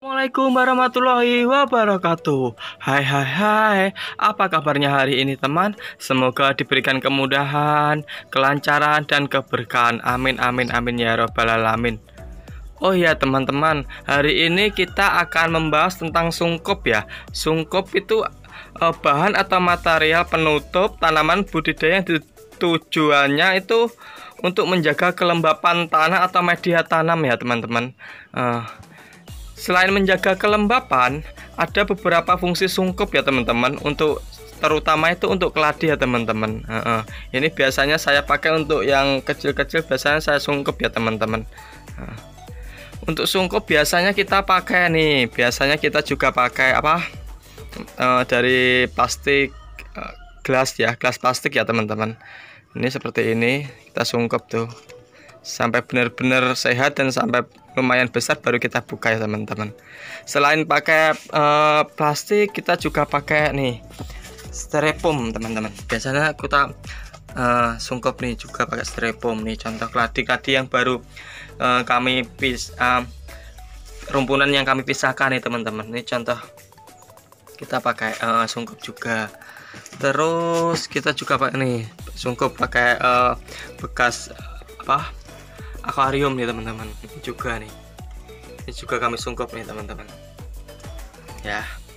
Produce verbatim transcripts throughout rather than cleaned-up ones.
Assalamualaikum warahmatullahi wabarakatuh. Hai hai hai. Apa kabarnya hari ini teman? Semoga diberikan kemudahan, kelancaran dan keberkahan. Amin amin amin ya robbal alamin. Oh ya teman-teman, hari ini kita akan membahas tentang sungkup ya. Sungkup itu eh, bahan atau material penutup tanaman budidaya yang tujuannya itu untuk menjaga kelembapan tanah atau media tanam ya teman-teman. Eh, Selain menjaga kelembapan, ada beberapa fungsi sungkup ya teman-teman. Untuk terutama itu untuk keladi ya teman-teman. uh, uh. Ini biasanya saya pakai untuk yang kecil-kecil, biasanya saya sungkup ya teman-teman. uh. Untuk sungkup biasanya kita pakai nih, biasanya kita juga pakai apa? Uh, dari plastik uh, gelas ya, gelas plastik ya teman-teman. Ini seperti ini, kita sungkup tuh sampai benar-benar sehat dan sampai lumayan besar baru kita buka ya teman-teman. Selain pakai uh, plastik, kita juga pakai nih styrofoam teman-teman. Biasanya kita uh, sungkup nih juga pakai styrofoam nih. Contoh keladi-keladi yang baru uh, kami pis uh, rumpunan yang kami pisahkan nih teman-teman. Ini contoh kita pakai uh, sungkup juga. Terus kita juga pakai nih sungkup pakai uh, bekas apa? akuarium nih teman-teman. Ini juga nih, ini juga kami sungkup nih teman-teman ya.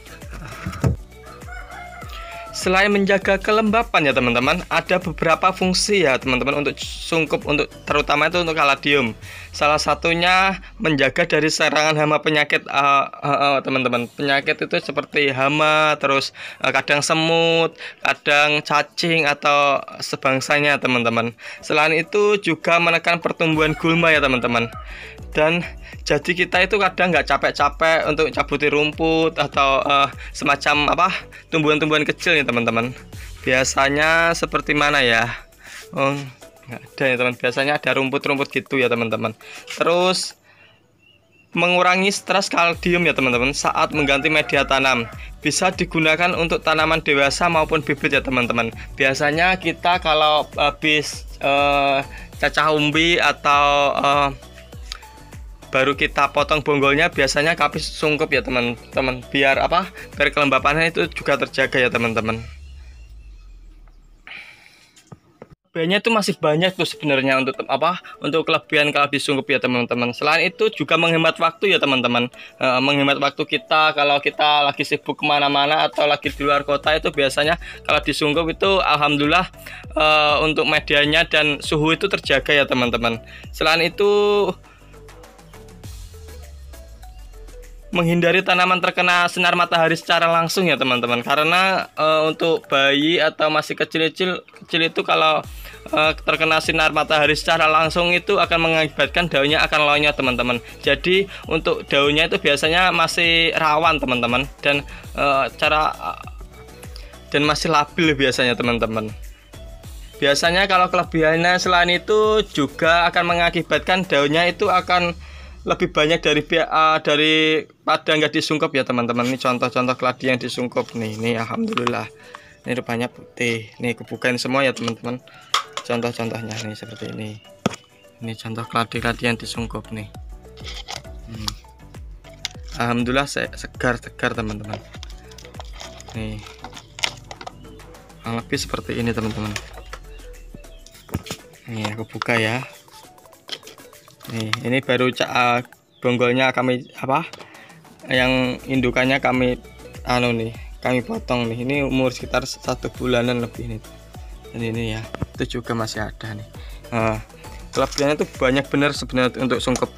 Selain menjaga kelembapan ya teman-teman, ada beberapa fungsi ya teman-teman untuk sungkup, untuk terutama itu untuk kaladium. Salah satunya menjaga dari serangan hama penyakit teman-teman. Uh, uh, uh, penyakit itu seperti hama, terus uh, kadang semut, kadang cacing atau sebangsanya teman-teman. Selain itu juga menekan pertumbuhan gulma ya teman-teman. Dan jadi kita itu kadang nggak capek-capek untuk cabuti rumput atau uh, semacam apa tumbuhan-tumbuhan kecil nih teman-teman. Biasanya seperti mana ya? Oh, nggak ada ya teman. Biasanya ada rumput-rumput gitu ya teman-teman. Terus mengurangi stres kalsium ya teman-teman saat mengganti media tanam. Bisa digunakan untuk tanaman dewasa maupun bibit ya teman-teman. Biasanya kita kalau habis uh, cacah umbi atau uh, baru kita potong bonggolnya, biasanya kami sungkup ya teman-teman, biar apa biar kelembapannya itu juga terjaga ya teman-teman. Kelebihannya itu masih banyak tuh sebenarnya untuk apa untuk kelebihan kalau disungkup ya teman-teman. Selain itu juga menghemat waktu ya teman-teman. E, menghemat waktu kita kalau kita lagi sibuk kemana-mana atau lagi di luar kota, itu biasanya kalau disungkup itu alhamdulillah e, untuk medianya dan suhu itu terjaga ya teman-teman. Selain itu menghindari tanaman terkena sinar matahari secara langsung ya teman-teman, karena e, untuk bayi atau masih kecil-kecil kecil itu kalau e, terkena sinar matahari secara langsung itu akan mengakibatkan daunnya akan lonyot teman-teman. Jadi untuk daunnya itu biasanya masih rawan teman-teman, dan e, cara dan masih labil biasanya teman-teman. Biasanya kalau kelebihannya selain itu juga akan mengakibatkan daunnya itu akan lebih banyak dari uh, dari pada nggak disungkup ya teman-teman. Ini contoh-contoh keladi yang disungkup nih. Ini alhamdulillah, ini rupanya putih. Nih kebukain semua ya teman-teman. Contoh-contohnya nih seperti ini. Ini contoh keladi-keladi yang disungkup nih. hmm. Alhamdulillah segar-segar teman-teman. Nih kurang lebih seperti ini teman-teman. Nih aku buka ya. Nih, ini baru uh, bonggolnya kami apa? Yang indukannya kami anu nih, kami potong nih. Ini umur sekitar satu bulanan lebih nih. Dan ini ya, itu juga masih ada nih. Nah, kelebihannya tuh banyak bener sebenarnya untuk sungkup.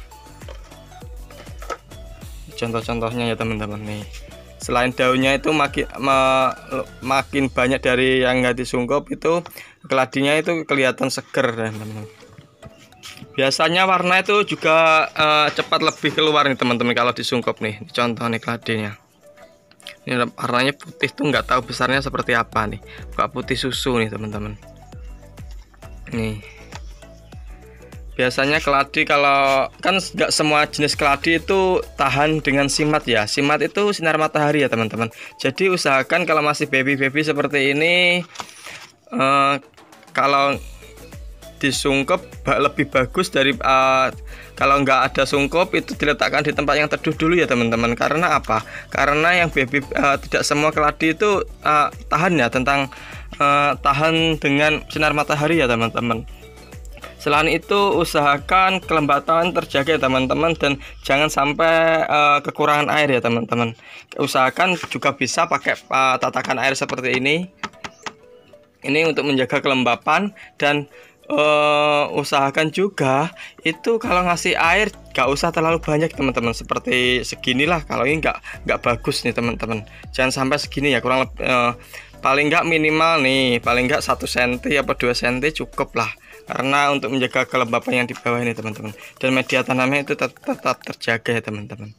Contoh-contohnya ya teman-teman nih. Selain daunnya itu makin ma, makin banyak dari yang nggak disungkup, itu keladinya itu kelihatan seger teman-teman. Biasanya warna itu juga uh, cepat lebih keluar nih teman-teman kalau disungkup nih. Contoh nih keladinya. Ini warnanya putih tuh, nggak tahu besarnya seperti apa nih. Buka putih susu nih teman-teman. Nih. Biasanya keladi kalau kan nggak semua jenis keladi itu tahan dengan simat ya. Simat itu sinar matahari ya teman-teman. Jadi usahakan kalau masih baby-baby seperti ini, uh, kalau disungkep lebih bagus dari uh, kalau nggak ada sungkup itu diletakkan di tempat yang teduh dulu ya teman-teman. Karena apa? Karena yang baby uh, tidak semua keladi itu uh, tahan ya tentang uh, tahan dengan sinar matahari ya teman-teman. Selain itu usahakan kelembapan terjaga ya teman-teman, dan jangan sampai uh, kekurangan air ya teman-teman. Usahakan juga bisa pakai uh, tatakan air seperti ini. Ini untuk menjaga kelembapan, dan uh, usahakan juga itu kalau ngasih air gak usah terlalu banyak teman-teman, seperti seginilah. Kalau ini nggak nggak bagus nih teman-teman, jangan sampai segini ya, kurang lebih uh, paling nggak minimal nih paling nggak satu senti apa dua senti cukup lah, karena untuk menjaga kelembapan yang di bawah ini teman-teman, dan media tanamnya itu tetap, tetap terjaga ya teman-teman.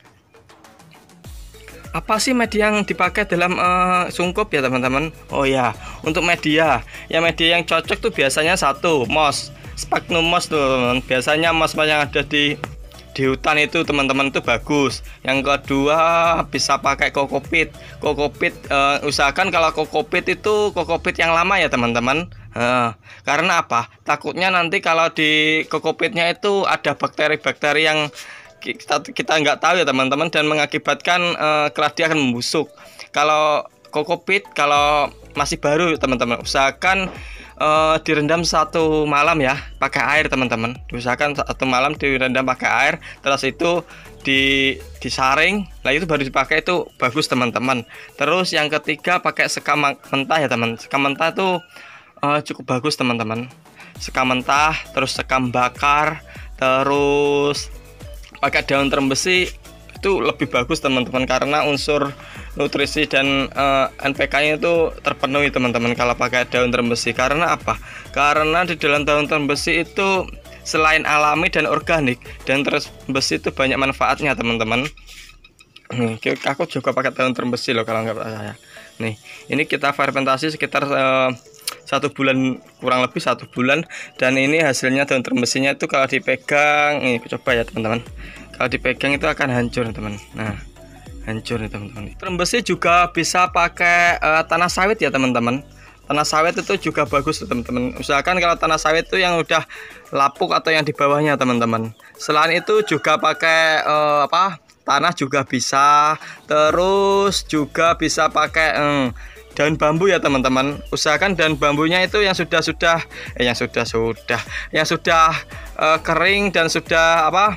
Apa sih media yang dipakai dalam uh, sungkup ya teman-teman? Oh ya, untuk media, ya media yang cocok tuh biasanya satu moss, sphagnum moss tuh teman. Biasanya moss yang ada di di hutan itu teman-teman itu bagus. Yang kedua bisa pakai kokopit. Kokopit uh, usahakan kalau kokopit itu kokopit yang lama ya teman-teman. Uh, karena apa? Takutnya nanti kalau di kokopitnya itu ada bakteri-bakteri yang kita kita nggak tahu ya teman-teman, dan mengakibatkan uh, keladi akan membusuk. Kalau kokopit kalau masih baru teman-teman, usahakan uh, direndam satu malam ya pakai air teman-teman. Usahakan satu malam direndam pakai air, terus itu di disaring, lah itu baru dipakai, itu bagus teman-teman. Terus yang ketiga pakai sekam mentah ya teman. Sekam mentah itu uh, cukup bagus teman-teman. Sekam mentah, terus sekam bakar, terus pakai daun terem besi itu lebih bagus teman-teman, karena unsur nutrisi dan uh, N P K-nya itu terpenuhi teman-teman kalau pakai daun terem besi. Karena apa? Karena di dalam daun terem besi itu selain alami dan organik, dan terus besi itu banyak manfaatnya teman-teman. Nih, aku juga pakai daun terem besi loh kalau nggak percaya. Nih, ini kita fermentasi sekitar uh, satu bulan, kurang lebih satu bulan, dan ini hasilnya daun terem besinya itu kalau dipegang, nih coba ya teman-teman, kalau dipegang itu akan hancur teman. Nah, hancur nih teman-teman. Terem besi juga bisa pakai uh, tanah sawit ya teman-teman. Tanah sawit itu juga bagus teman-teman. Usahakan kalau tanah sawit itu yang udah lapuk atau yang di bawahnya teman-teman. Selain itu juga pakai uh, apa? Tanah juga bisa. Terus juga bisa pakai um, daun bambu ya teman-teman. Usahakan daun bambunya itu yang sudah sudah eh, yang sudah sudah yang sudah uh, kering dan sudah apa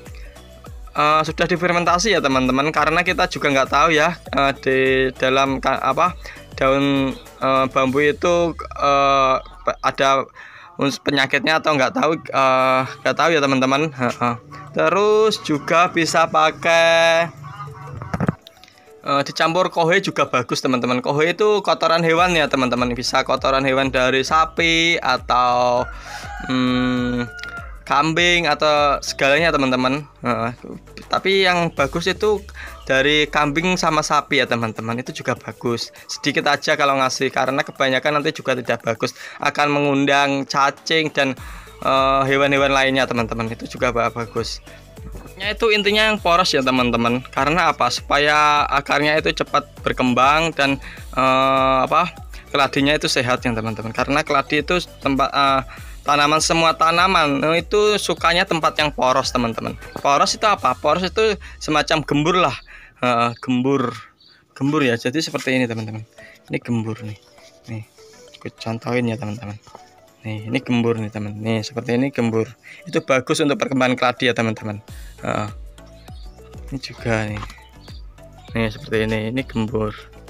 uh, sudah difermentasi ya teman-teman, karena kita juga nggak tahu ya uh, di dalam apa daun uh, bambu itu uh, ada penyakitnya atau nggak tahu uh, nggak tahu ya teman-teman. uh, uh. Terus juga bisa pakai Uh, dicampur kohe juga bagus teman-teman. Kohe itu kotoran hewan ya teman-teman, bisa kotoran hewan dari sapi atau hmm, kambing atau segalanya teman-teman. Uh, tapi yang bagus itu dari kambing sama sapi ya teman-teman, itu juga bagus. Sedikit aja kalau ngasih, karena kebanyakan nanti juga tidak bagus, akan mengundang cacing dan hewan-hewan uh, lainnya teman-teman, itu juga bagus. Itu intinya yang poros ya teman-teman. Karena apa? Supaya akarnya itu cepat berkembang dan uh, apa keladinya itu sehat ya teman-teman. Karena keladi itu tempat uh, tanaman, semua tanaman itu sukanya tempat yang poros teman-teman. Poros itu apa? Poros itu semacam gembur lah, uh, gembur gembur ya. Jadi seperti ini teman-teman. Ini gembur nih. Nih, aku contohin ya teman-teman. Nih, ini gembur nih teman. Nih, seperti ini gembur. Itu bagus untuk perkembangan keladi ya teman-teman. Uh, ini juga nih. Nih, seperti ini. Ini gembur.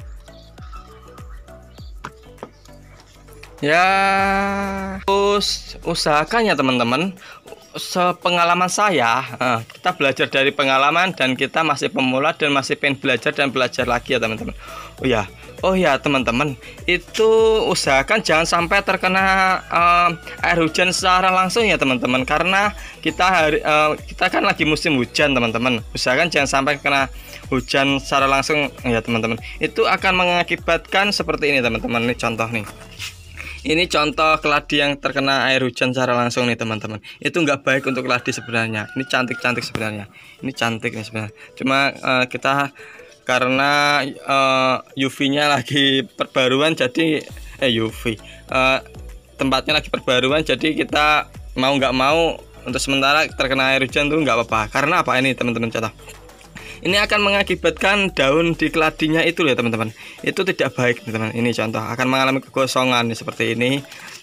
Ya, terus usahakan ya teman-teman. Sepengalaman saya, uh, kita belajar dari pengalaman, dan kita masih pemula dan masih pengen belajar dan belajar lagi ya teman-teman. Oh ya. Oh ya teman-teman, itu usahakan jangan sampai terkena uh, air hujan secara langsung ya teman-teman, karena kita hari, uh, kita kan lagi musim hujan teman-teman. Usahakan jangan sampai kena hujan secara langsung ya teman-teman. Itu akan mengakibatkan seperti ini teman-teman. Ini contoh nih. Ini contoh keladi yang terkena air hujan secara langsung nih teman-teman. Itu nggak baik untuk keladi sebenarnya. Ini cantik-cantik sebenarnya. Ini cantik nih sebenarnya. Cuma uh, kita karena uh, U V-nya lagi perbaruan, jadi eh U V uh, tempatnya lagi perbaruan, jadi kita mau nggak mau untuk sementara terkena air hujan tuh nggak apa-apa. Karena apa ini teman-teman, contoh ini akan mengakibatkan daun di keladinya itu ya teman-teman, itu tidak baik teman-teman. Ini contoh akan mengalami kegosongan nih, seperti ini,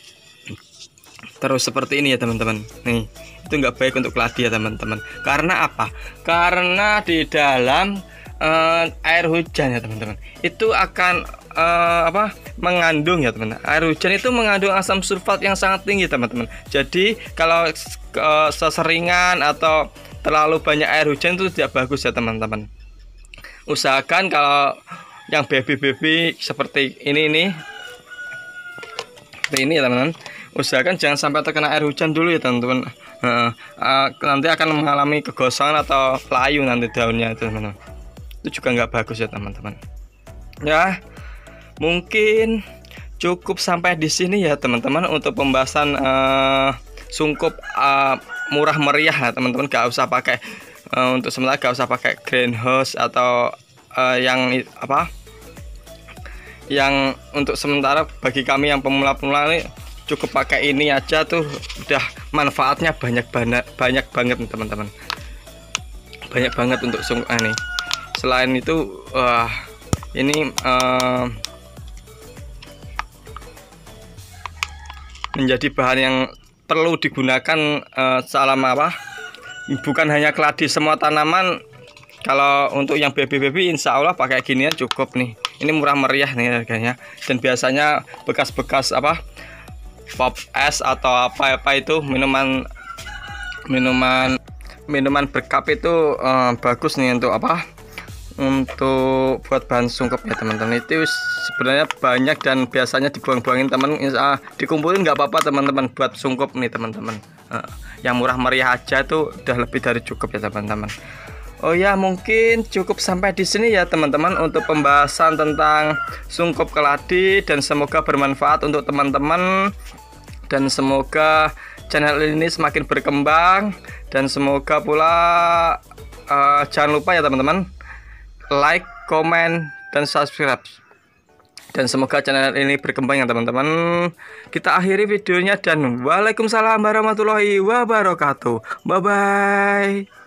terus seperti ini ya teman-teman. Nih itu nggak baik untuk keladi ya teman-teman. Karena apa? Karena di dalam uh, air hujan ya teman-teman, itu akan uh, apa mengandung ya teman-teman. Air hujan itu mengandung asam sulfat yang sangat tinggi teman-teman. Jadi kalau uh, seseringan atau terlalu banyak air hujan itu tidak bagus ya teman-teman. Usahakan kalau yang baby-baby seperti ini ini seperti ini ya teman-teman, usahakan jangan sampai terkena air hujan dulu ya teman-teman. uh, uh, nanti akan mengalami kegosongan atau layu nanti daunnya teman-teman. Itu juga nggak bagus ya teman-teman. Ya mungkin cukup sampai di sini ya teman-teman untuk pembahasan uh, sungkup uh, murah meriah ya teman-teman. Gak usah pakai uh, untuk sementara gak usah pakai greenhouse atau uh, yang apa yang untuk sementara bagi kami yang pemula-pemula ini cukup pakai ini aja tuh udah manfaatnya banyak banget banyak banget teman-teman, banyak banget untuk sungkup ini. Selain itu wah ini uh, menjadi bahan yang perlu digunakan uh, selama apa bukan hanya keladi, semua tanaman. Kalau untuk yang baby-baby insya Allah pakai ginian cukup nih. Ini murah meriah nih harganya, dan biasanya bekas-bekas apa pop es atau apa-apa itu minuman minuman minuman berkap itu uh, bagus nih untuk apa untuk buat bahan sungkup ya teman-teman. Itu sebenarnya banyak dan biasanya dibuang-buangin teman, uh, dikumpulin nggak apa-apa teman-teman buat sungkup nih teman-teman. Uh, yang murah meriah aja tuh udah lebih dari cukup ya teman-teman. Oh ya mungkin cukup sampai di sini ya teman-teman untuk pembahasan tentang sungkup keladi, dan semoga bermanfaat untuk teman-teman, dan semoga channel ini semakin berkembang, dan semoga pula uh, jangan lupa ya teman-teman like, komen, dan subscribe, dan semoga channel ini berkembang ya teman-teman. Kita akhiri videonya dan waalaikumsalam warahmatullahi wabarakatuh. Bye bye.